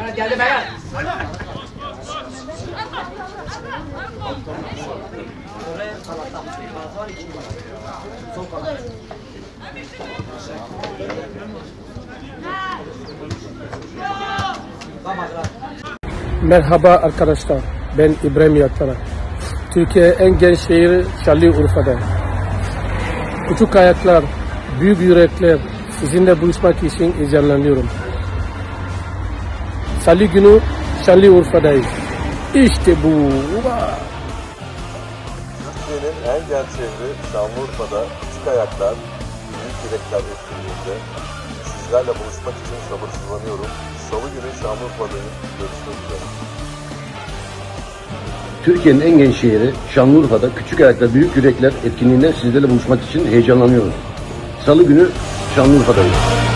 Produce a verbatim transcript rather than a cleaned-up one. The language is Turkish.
Geldi Berat. Merhaba arkadaşlar, ben İbrahim Yattara. Türkiye en genç şehri Şanlıurfa'da. Küçük ayaklar, büyük yürekler, sizinle buluşmak için heyecanlanıyorum. Salı günü Şanlıurfa'dayız. İşte bu. Türkiye'nin en genç şehri Şanlıurfa'da küçük ayaklar, büyük yürekler etkinliğinde sizlerle buluşmak için sabırsızlanıyorum. Salı günü Şanlıurfa'dayım. Görüşmek üzere. Türkiye'nin en genç şehri Şanlıurfa'da küçük ayaklar, büyük yürekler etkinliğinde sizlerle buluşmak için heyecanlanıyorum. Salı günü Şanlıurfa'dayım.